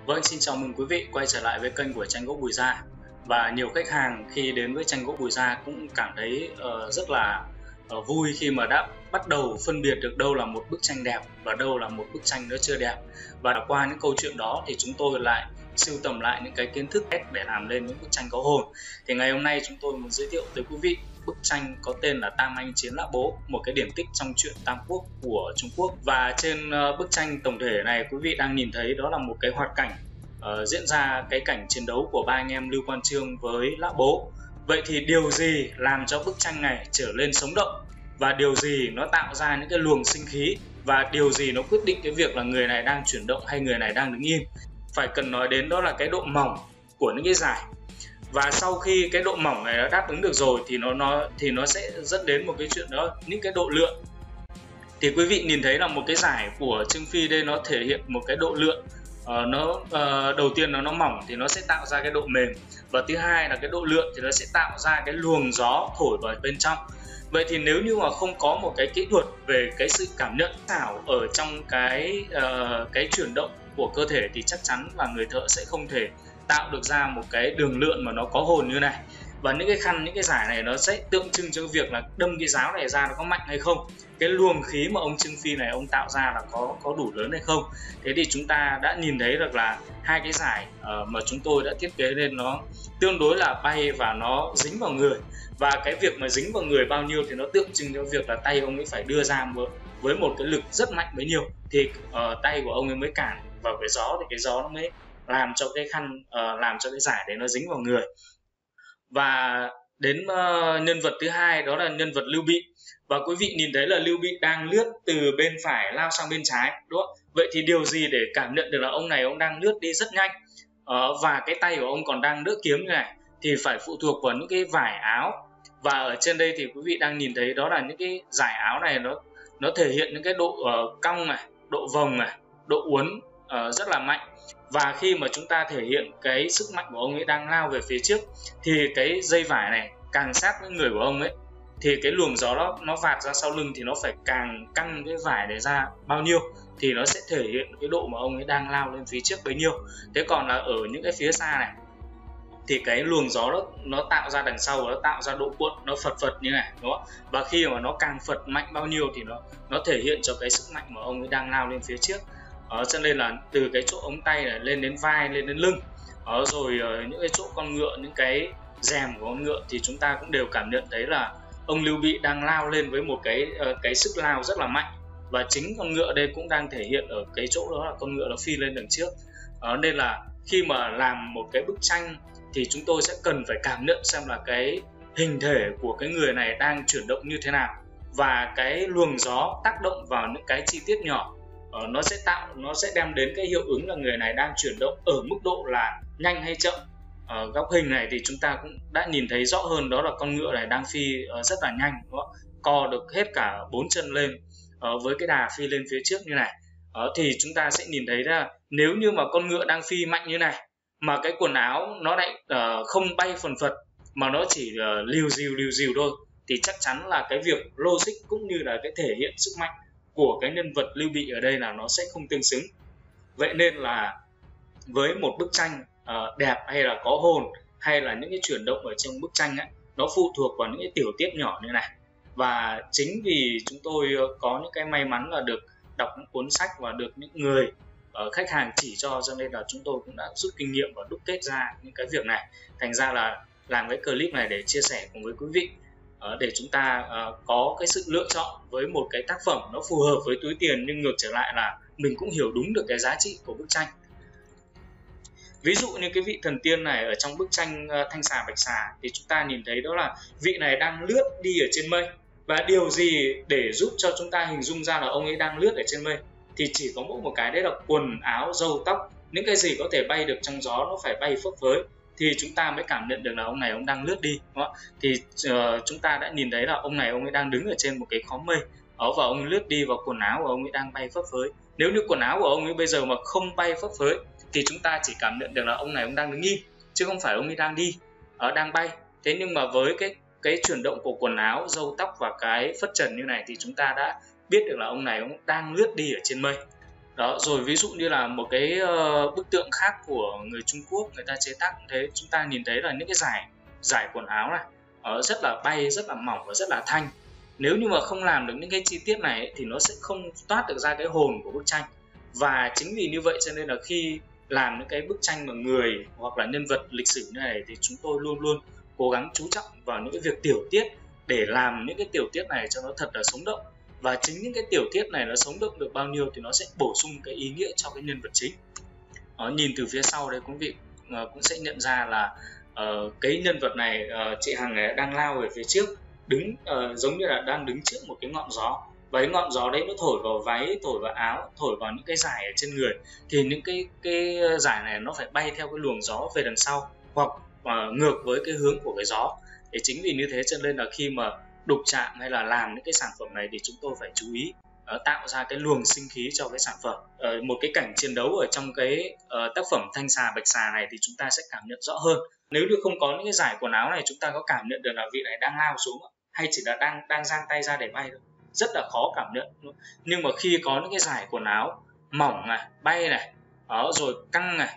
Vâng, xin chào mừng quý vị quay trở lại với kênh của Tranh Gỗ Bùi Gia. Và nhiều khách hàng khi đến với Tranh Gỗ Bùi Gia cũng cảm thấy rất là vui khi mà đã bắt đầu phân biệt được đâu là một bức tranh đẹp và đâu là một bức tranh nó chưa đẹp. Và qua những câu chuyện đó thì chúng tôi lại sưu tầm lại những cái kiến thức để làm lên những bức tranh có hồn. Thì ngày hôm nay chúng tôi muốn giới thiệu tới quý vị bức tranh có tên là Tam Anh Chiến Lã Bố, một cái điển tích trong truyện Tam Quốc của Trung Quốc. Và trên bức tranh tổng thể này quý vị đang nhìn thấy đó là một cái hoạt cảnh diễn ra cái cảnh chiến đấu của ba anh em Lưu Quan Chương với Lã Bố. Vậy thì điều gì làm cho bức tranh này trở lên sống động, và điều gì nó tạo ra những cái luồng sinh khí, và điều gì nó quyết định cái việc là người này đang chuyển động hay người này đang đứng im? Phải cần nói đến đó là cái độ mỏng của những cái giải. Và sau khi cái độ mỏng này đã đáp ứng được rồi thì nó sẽ dẫn đến một cái chuyện đó, những cái độ lượn. Thì quý vị nhìn thấy là một cái giải của Trương Phi đây nó thể hiện một cái độ lượn. Đầu tiên nó mỏng thì nó sẽ tạo ra cái độ mềm, và thứ hai là cái độ lượn thì nó sẽ tạo ra cái luồng gió thổi vào bên trong. Vậy thì nếu như mà không có một cái kỹ thuật về cái sự cảm nhận xảo ở trong cái chuyển động của cơ thể thì chắc chắn là người thợ sẽ không thể tạo được ra một cái đường lượn mà nó có hồn như này. Và những cái khăn, những cái giải này nó sẽ tượng trưng cho việc là đâm cái giáo này ra nó có mạnh hay không, cái luồng khí mà ông Trương Phi này ông tạo ra là có đủ lớn hay không. Thế thì chúng ta đã nhìn thấy được là hai cái giải mà chúng tôi đã thiết kế lên nó tương đối là bay và nó dính vào người. Và cái việc mà dính vào người bao nhiêu thì nó tượng trưng cho việc là tay ông ấy phải đưa ra với một cái lực rất mạnh bấy nhiêu thì tay của ông ấy mới cản vào cái gió, thì cái gió nó mới làm cho cái khăn, làm cho cái giải đấy nó dính vào người. Và đến nhân vật thứ hai đó là nhân vật Lưu Bị. Và quý vị nhìn thấy là Lưu Bị đang lướt từ bên phải lao sang bên trái, đúng không? Vậy thì điều gì để cảm nhận được là ông này ông đang lướt đi rất nhanh, và cái tay của ông còn đang đỡ kiếm như này, thì phải phụ thuộc vào những cái vải áo. Và ở trên đây thì quý vị đang nhìn thấy đó là những cái dải áo này nó thể hiện những cái độ cong này, độ vòng này, độ uốn rất là mạnh. Và khi mà chúng ta thể hiện cái sức mạnh của ông ấy đang lao về phía trước thì cái dây vải này càng sát với người của ông ấy thì cái luồng gió đó nó vạt ra sau lưng thì nó phải càng căng cái vải này ra bao nhiêu thì nó sẽ thể hiện cái độ mà ông ấy đang lao lên phía trước bấy nhiêu. Thế còn là ở những cái phía xa này thì cái luồng gió đó nó tạo ra đằng sau, nó tạo ra độ cuộn, nó phật như này, đúng không? Và khi mà nó càng phật mạnh bao nhiêu thì nó thể hiện cho cái sức mạnh mà ông ấy đang lao lên phía trước. Cho nên là từ cái chỗ ống tay này lên đến vai, lên đến lưng, rồi những cái chỗ con ngựa, những cái rèm của con ngựa thì chúng ta cũng đều cảm nhận thấy là ông Lưu Bị đang lao lên với một cái sức lao rất là mạnh. Và chính con ngựa đây cũng đang thể hiện ở cái chỗ đó là con ngựa nó phi lên đằng trước. Nên là khi mà làm một cái bức tranh thì chúng tôi sẽ cần phải cảm nhận xem là cái hình thể của cái người này đang chuyển động như thế nào, và cái luồng gió tác động vào những cái chi tiết nhỏ nó sẽ đem đến cái hiệu ứng là người này đang chuyển động ở mức độ là nhanh hay chậm. Góc hình này thì chúng ta cũng đã nhìn thấy rõ hơn, đó là con ngựa này đang phi rất là nhanh, đúng không? Co được hết cả 4 chân lên với cái đà phi lên phía trước như này. Thì chúng ta sẽ nhìn thấy là nếu như mà con ngựa đang phi mạnh như này mà cái quần áo nó lại không bay phần phật mà nó chỉ liều dìu thôi thì chắc chắn là cái việc logic cũng như là cái thể hiện sức mạnh của cái nhân vật Lưu Bị ở đây là nó sẽ không tương xứng. Vậy nên là với một bức tranh đẹp hay là có hồn, hay là những cái chuyển động ở trong bức tranh ấy, nó phụ thuộc vào những cái tiểu tiết nhỏ như này. Và chính vì chúng tôi có những cái may mắn là được đọc những cuốn sách và được những người khách hàng chỉ cho nên là chúng tôi cũng đã rút kinh nghiệm và đúc kết ra những cái việc này. Thành ra là làm cái clip này để chia sẻ cùng với quý vị, để chúng ta có cái sự lựa chọn với một cái tác phẩm nó phù hợp với túi tiền, nhưng ngược trở lại là mình cũng hiểu đúng được cái giá trị của bức tranh. Ví dụ như cái vị thần tiên này ở trong bức tranh Thanh Xà Bạch Xà thì chúng ta nhìn thấy đó là vị này đang lướt đi ở trên mây. Và điều gì để giúp cho chúng ta hình dung ra là ông ấy đang lướt ở trên mây thì chỉ có mỗi một cái, đấy là quần áo, râu tóc, những cái gì có thể bay được trong gió nó phải bay phấp phới thì chúng ta mới cảm nhận được là ông này ông đang lướt đi, đúng không? Thì chúng ta đã nhìn thấy là ông này ông ấy đang đứng ở trên một cái khóm mây, và ông ấy lướt đi và quần áo của ông ấy đang bay phấp phới. Nếu như quần áo của ông ấy bây giờ mà không bay phấp phới thì chúng ta chỉ cảm nhận được là ông này ông đang đứng im, chứ không phải ông ấy đang đi, đang bay. Thế nhưng mà với cái chuyển động của quần áo, râu tóc và cái phất trần như này thì chúng ta đã biết được là ông này ông đang lướt đi ở trên mây. Đó, rồi ví dụ như là một cái bức tượng khác của người Trung Quốc người ta chế tác cũng thế, chúng ta nhìn thấy là những cái giải quần áo này rất là bay, rất là mỏng và rất là thanh. Nếu như mà không làm được những cái chi tiết này ấy, thì nó sẽ không toát được ra cái hồn của bức tranh. Và chính vì như vậy cho nên là khi làm những cái bức tranh mà người hoặc là nhân vật lịch sử như này thì chúng tôi luôn luôn cố gắng chú trọng vào những cái việc tiểu tiết để làm những cái tiểu tiết này cho nó thật là sống động. Và chính những cái tiểu tiết này nó sống động được bao nhiêu thì nó sẽ bổ sung cái ý nghĩa cho cái nhân vật chính. Nhìn từ phía sau đây quý vị cũng sẽ nhận ra là cái nhân vật này, chị Hằng này đang lao về phía trước, đứng giống như là đang đứng trước một cái ngọn gió, và cái ngọn gió đấy nó thổi vào váy, thổi vào áo, thổi vào những cái dải ở trên người, thì những cái dải này nó phải bay theo cái luồng gió về đằng sau hoặc ngược với cái hướng của cái gió. Thì chính vì như thế cho nên là khi mà đục chạm hay là làm những cái sản phẩm này thì chúng tôi phải chú ý tạo ra cái luồng sinh khí cho cái sản phẩm. Một cái cảnh chiến đấu ở trong cái tác phẩm Thanh Xà Bạch Xà này thì chúng ta sẽ cảm nhận rõ hơn. Nếu như không có những cái dải quần áo này, chúng ta có cảm nhận được là vị này đang lao xuống hay chỉ là đang giang tay ra để bay thôi, rất là khó cảm nhận. Nhưng mà khi có những cái dải quần áo mỏng này, bay này, rồi căng này,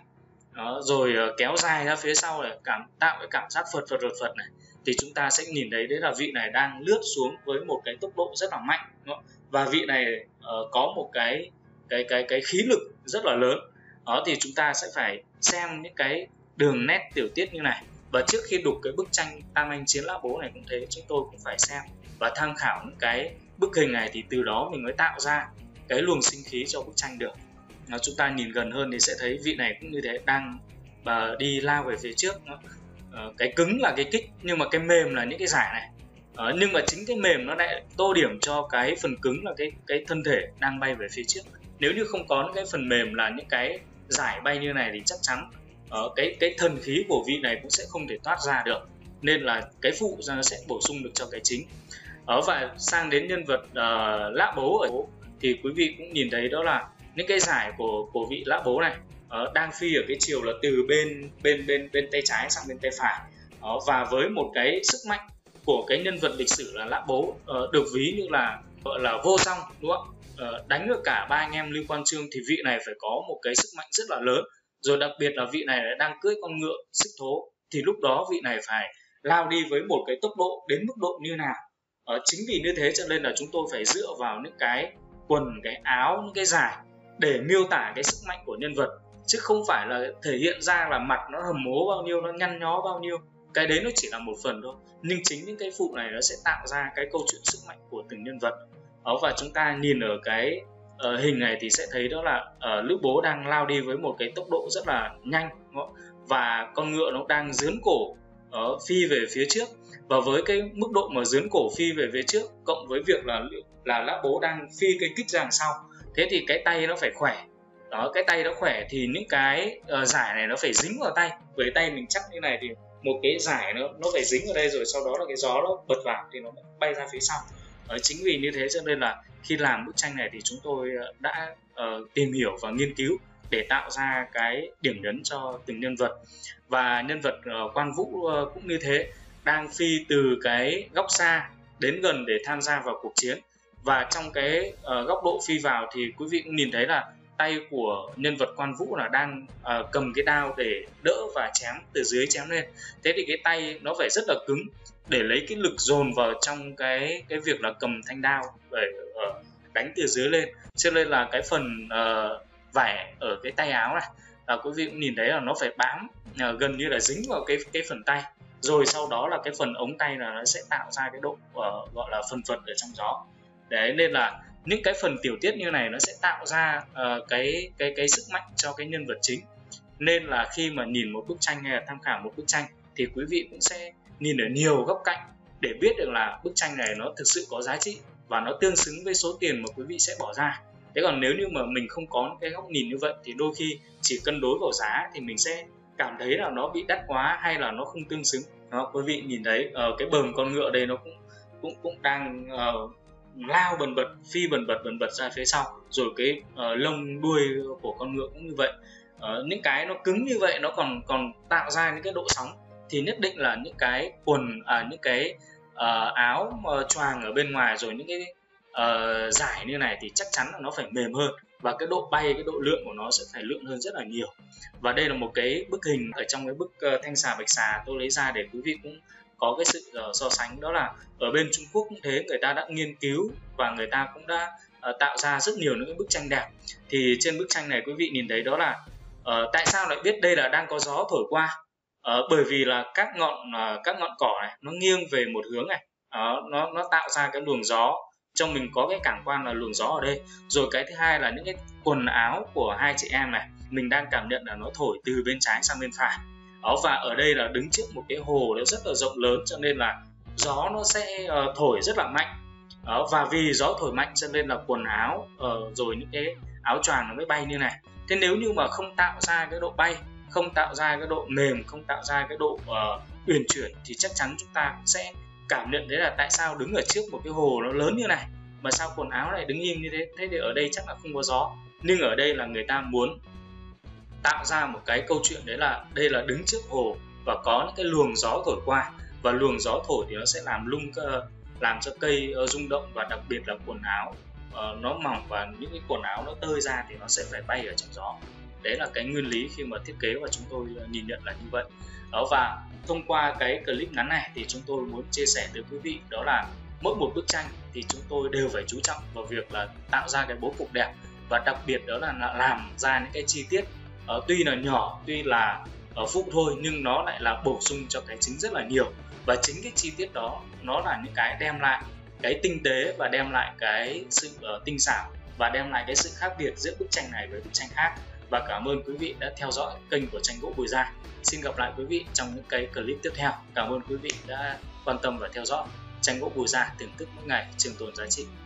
rồi kéo dài ra phía sau này, tạo cái cảm giác phật này, thì chúng ta sẽ nhìn thấy đấy là vị này đang lướt xuống với một cái tốc độ rất là mạnh, và vị này có một cái khí lực rất là lớn. Đó thì chúng ta sẽ phải xem những cái đường nét tiểu tiết như này. Và trước khi đục cái bức tranh Tam Anh Chiến Lã Bố này cũng thế, chúng tôi cũng phải xem và tham khảo những cái bức hình này, thì từ đó mình mới tạo ra cái luồng sinh khí cho bức tranh được. Chúng ta nhìn gần hơn thì sẽ thấy vị này cũng như thế, đang đi lao về phía trước. Cái cứng là cái kích, nhưng mà cái mềm là những cái dải này. Nhưng mà chính cái mềm nó lại tô điểm cho cái phần cứng là cái thân thể đang bay về phía trước. Nếu như không có những cái phần mềm là những cái dải bay như này thì chắc chắn cái thần khí của vị này cũng sẽ không thể toát ra được, nên là cái phụ ra nó sẽ bổ sung được cho cái chính. Và sang đến nhân vật Lã Bố ở thì quý vị cũng nhìn thấy đó là những cái dải của vị Lã Bố này đang phi ở cái chiều là từ bên tay trái sang bên tay phải. Và với một cái sức mạnh của cái nhân vật lịch sử là Lã Bố được ví như là gọi là vô song, đúng không? Đánh được cả ba anh em Lưu Quan Chương thì vị này phải có một cái sức mạnh rất là lớn. Rồi đặc biệt là vị này đang cưỡi con ngựa xích thố, thì lúc đó vị này phải lao đi với một cái tốc độ đến mức độ như nào. Chính vì như thế cho nên là chúng tôi phải dựa vào những cái quần, cái áo, những cái dải để miêu tả cái sức mạnh của nhân vật, chứ không phải là thể hiện ra là mặt nó hầm hố bao nhiêu, nó nhăn nhó bao nhiêu. Cái đấy nó chỉ là một phần thôi, nhưng chính những cái phụ này nó sẽ tạo ra cái câu chuyện sức mạnh của từng nhân vật. Và chúng ta nhìn ở cái hình này thì sẽ thấy đó là Lữ Bố đang lao đi với một cái tốc độ rất là nhanh, và con ngựa nó đang giớn cổ phi về phía trước. Và với cái mức độ mà giớn cổ phi về phía trước cộng với việc là Lã Bố đang phi cái kích ra đằng sau, thế thì cái tay nó phải khỏe. Đó, cái tay nó khỏe thì những cái dải này nó phải dính vào tay. Với tay mình chắc như này thì một cái dải nó phải dính vào đây, rồi sau đó là cái gió nó bật vào thì nó bay ra phía sau. Chính vì như thế cho nên là khi làm bức tranh này thì chúng tôi đã tìm hiểu và nghiên cứu để tạo ra cái điểm nhấn cho từng nhân vật. Và nhân vật Quan Vũ cũng như thế, đang phi từ cái góc xa đến gần để tham gia vào cuộc chiến. Và trong cái góc độ phi vào thì quý vị cũng nhìn thấy là tay của nhân vật Quan Vũ là đang cầm cái đao để đỡ và chém từ dưới chém lên. Thế thì cái tay nó phải rất là cứng để lấy cái lực dồn vào trong cái việc là cầm thanh đao để đánh từ dưới lên. Cho nên là cái phần vải ở cái tay áo này là quý vị cũng nhìn thấy là nó phải bám gần như là dính vào cái phần tay. Rồi sau đó là cái phần ống tay là nó sẽ tạo ra cái độ gọi là phần phật ở trong gió. Đấy, nên là những cái phần tiểu tiết như này nó sẽ tạo ra cái sức mạnh cho cái nhân vật chính. Nên là khi mà nhìn một bức tranh hay là tham khảo một bức tranh thì quý vị cũng sẽ nhìn ở nhiều góc cạnh để biết được là bức tranh này nó thực sự có giá trị và nó tương xứng với số tiền mà quý vị sẽ bỏ ra. Thế còn nếu như mà mình không có cái góc nhìn như vậy thì đôi khi chỉ cân đối vào giá thì mình sẽ cảm thấy là nó bị đắt quá hay là nó không tương xứng. Đó, quý vị nhìn thấy cái bờm con ngựa đây nó cũng đang lao bần bật, phi bần bật ra phía sau. Rồi cái lông đuôi của con ngựa cũng như vậy. Những cái nó cứng như vậy nó còn tạo ra những cái độ sóng, thì nhất định là những cái quần những cái áo choàng ở bên ngoài rồi những cái dải như này thì chắc chắn là nó phải mềm hơn. và cái độ bay, cái độ lượn của nó sẽ phải lượn hơn rất là nhiều. Và đây là một cái bức hình ở trong cái bức thanh xà bạch xà tôi lấy ra để quý vị cũng có cái sự so sánh. Đó là ở bên Trung Quốc cũng thế, người ta đã nghiên cứu và người ta cũng đã tạo ra rất nhiều những cái bức tranh đẹp. Thì trên bức tranh này quý vị nhìn thấy đó là tại sao lại biết đây là đang có gió thổi qua? Bởi vì là các ngọn cỏ này nó nghiêng về một hướng này, nó tạo ra cái luồng gió, trong mình có cái cảm quan là luồng gió ở đây. Rồi cái thứ hai là những cái quần áo của hai chị em này, mình đang cảm nhận là nó thổi từ bên trái sang bên phải. Và ở đây là đứng trước một cái hồ nó rất là rộng lớn, cho nên là gió nó sẽ thổi rất là mạnh. Và vì gió thổi mạnh cho nên là quần áo rồi những cái áo choàng nó mới bay như này. Thế nếu như mà không tạo ra cái độ bay, không tạo ra cái độ mềm, không tạo ra cái độ uyển chuyển thì chắc chắn chúng ta cũng sẽ cảm nhận đấy là tại sao đứng ở trước một cái hồ nó lớn như này mà sao quần áo lại đứng im như thế. Thế thì ở đây chắc là không có gió. Nhưng ở đây là người ta muốn tạo ra một cái câu chuyện đấy là đây là đứng trước hồ và có những cái luồng gió thổi qua, và luồng gió thổi thì nó sẽ làm cho cây rung động, và đặc biệt là quần áo nó mỏng và những cái quần áo nó tơi ra thì nó sẽ phải bay ở trong gió. Đấy là cái nguyên lý khi mà thiết kế và chúng tôi nhìn nhận là như vậy. Và thông qua cái clip ngắn này thì chúng tôi muốn chia sẻ tới quý vị đó là mỗi một bức tranh thì chúng tôi đều phải chú trọng vào việc là tạo ra cái bố cục đẹp, và đặc biệt đó là làm ra những cái chi tiết tuy là nhỏ, tuy là phụ thôi, nhưng nó lại là bổ sung cho cái chính rất là nhiều. Và chính cái chi tiết đó nó là những cái đem lại cái tinh tế và đem lại cái sự tinh xảo và đem lại cái sự khác biệt giữa bức tranh này với bức tranh khác. Và cảm ơn quý vị đã theo dõi kênh của Tranh Gỗ Bùi Gia. Xin gặp lại quý vị trong những cái clip tiếp theo. Cảm ơn quý vị đã quan tâm và theo dõi. Tranh Gỗ Bùi Gia, thưởng thức mỗi ngày, trường tồn giá trị.